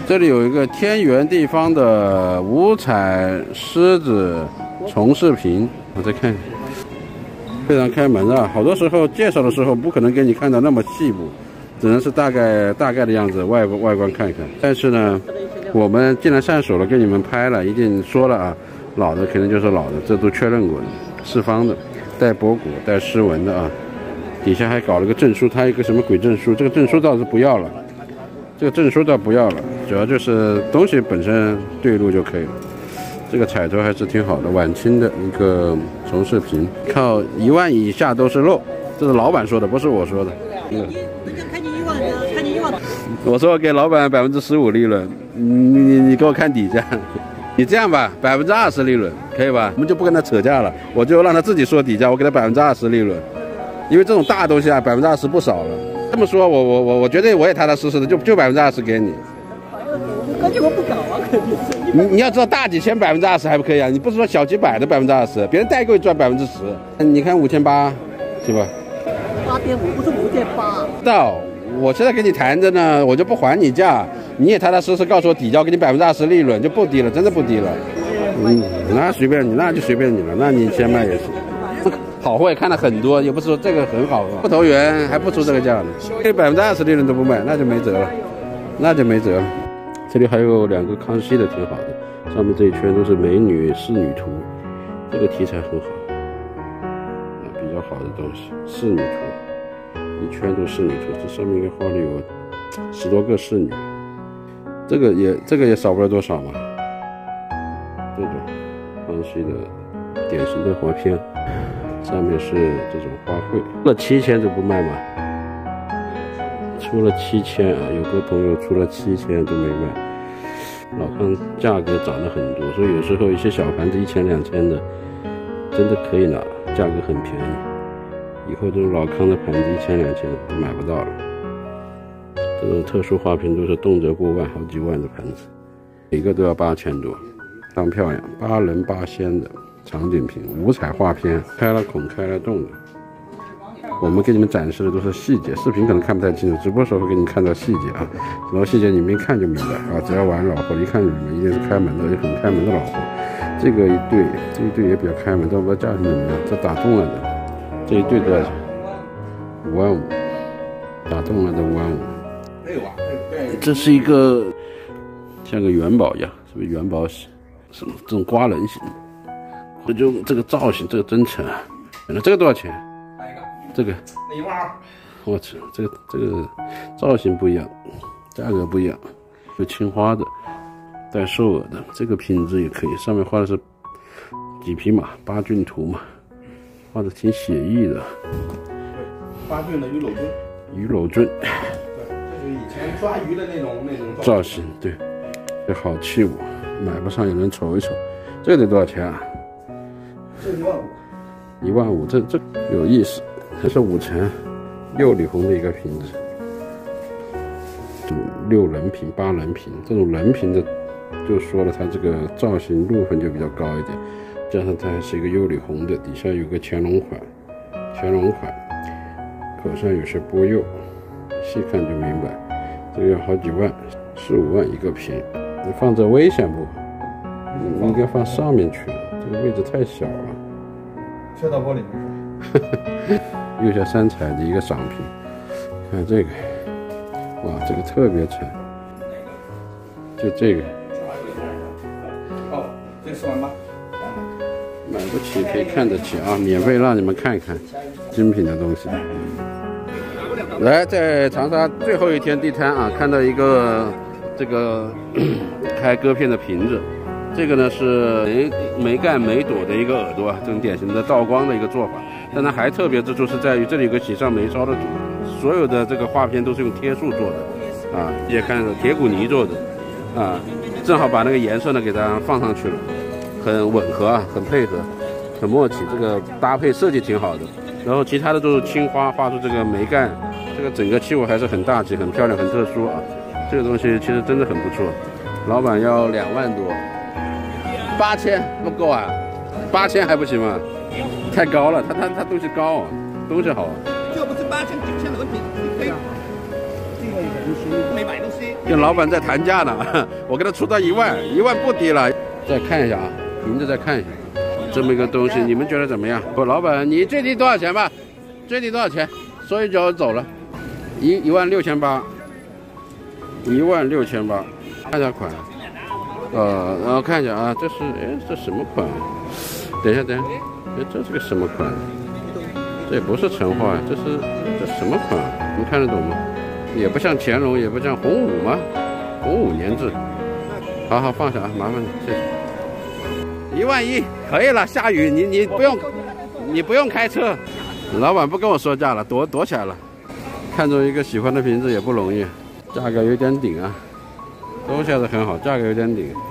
这里有一个天圆地方的五彩狮子虫视频，我再看看，非常开门啊！好多时候介绍的时候不可能给你看到那么细部，只能是大概的样子，外观看看。但是呢，我们既然上手了，给你们拍了，一定说了啊，老的肯定就是老的，这都确认过的，四方的，带波骨、带狮纹的啊。底下还搞了个证书，它有个什么鬼证书？这个证书倒是不要了，这个证书倒不要了，主要就是东西本身对路就可以了。这个彩头还是挺好的，晚清的一个虫视频，靠1万以下都是漏，这是老板说的，不是我说的。 看你1万，看你1万。 我说给老板15%利润，你给我看底价。你这样吧，20%利润可以吧？我们就不跟他扯价了，我就让他自己说底价，我给他20%利润。因为这种大东西啊，20%不少了。这么说，我绝对我也踏踏实实的，就20%给你。 关键我不搞啊，肯定是。 你要知道大几千20%还不可以啊？你不是说小几百的20%，别人代购也赚10%。你看5800，是吧 ？8.5不是5.8。 到我现在跟你谈着呢，我就不还你价，你也踏踏实实告诉我底价，我给你20%利润，就不低了，真的不低了。那随便你，那就随便你了，那你先卖也行。好货也看了很多，也不是说这个很好，不投缘还不出这个价呢，给20%利润都不卖，那就没辙了，那就没辙了。这里还有2个康熙的挺好的，上面这一圈都是美女仕女图，这个题材很好，比较好的东西，仕女图，一圈都仕女图，这上面应该画了有10多个仕女，这个也少不了多少嘛。这种康熙的典型的活片。上面是这种花卉，出了7000就不卖吗？出了7000啊，有个朋友出了7000都没卖。老康价格涨了很多，所以有时候一些小盘子1000、2000的，真的可以拿，价格很便宜。以后这种老康的盘子1000、2000都买不到了。这种特殊花瓶都是动辄过万、好几万的盘子，每个都要8000多，当漂亮，8人8仙的。场景屏，五彩画片，开了孔开了洞的。我们给你们展示的都是细节，视频可能看不太清楚，直播时候会给你看到细节啊。然后细节你们一看就明白啊，只要玩老货，一看就明白，一定是开门的，也很开门的老货。这个一对也比较开门，但我不知道价钱怎么样。这打洞了的，这一对多少钱？5万5，打洞了的5万5。这是一个像个元宝一样，是不是元宝什么这种刮人型？就这个造型，这个真诚啊！这个多少钱？这个1万2。我操，这个造型不一样，价格不一样。有青花的，带兽耳的，这个品质也可以。上面画的是几匹马，八骏图嘛，画的挺写意的。 八骏的鱼篓尊。 鱼篓尊。 对，这是以前抓鱼的那种造型，对，这好器物，买不上也能瞅一瞅。这个得多少钱啊？ 这1万5。 1万5，这有意思，这是5层6里红的一个瓶子，6人瓶、8人瓶，这种人瓶的就说了，它这个造型路分就比较高一点，加上它还是一个釉里红的，底下有个乾隆款，口上有些波釉，细看就明白，这个要好几万，4、5万一个瓶，你放这危险不？你应该放上面去了，这个位置太小了。 切到玻璃没事。 右下3彩的一个赏品，看这个，哇，这个特别沉，就这个。 哦，这4万8。 买不起可以看得起啊，免费让你们看一看精品的东西。来，在长沙最后一天地摊啊，看到一个这个开割片的瓶子。这个呢是梅干梅朵的一个耳朵啊，这种典型的倒光的一个做法。但它还特别之处是在于这里有个喜上眉梢的图，所有的这个画片都是用贴塑做的啊，也看到铁骨泥做的啊，正好把那个颜色呢给它放上去了，很吻合啊，很配合，很默契，这个搭配设计挺好的。然后其他的都是青花画出这个梅干，这个整个器物还是很大气、很漂亮、很特殊啊。这个东西其实真的很不错，老板要2万多。8000不够啊，8000还不行吗？太高了，它东西高，东西好。 这不是8000、9000人民币，没买东西。 跟老板在谈价呢，我给他出到1万，1万不低了。再看一下啊，凭着再看一下，这么一个东西，你们觉得怎么样？不，老板，你最低多少钱吧？最低多少钱？说一句我走了，16800，16800，看一下款，然后看一下啊，这是这什么款？等一下，这是个什么款？这也不是成化，这什么款？你看得懂吗？也不像乾隆，也不像洪武吗？洪武年制。好放下啊，麻烦你，谢谢。11000可以了，下雨你不用开车。老板不跟我说价了，躲起来了。看中一个喜欢的瓶子也不容易，价格有点顶啊，都下得很好，价格有点顶。